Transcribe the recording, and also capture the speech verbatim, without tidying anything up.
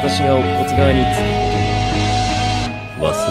私が乙骨側につくことを忘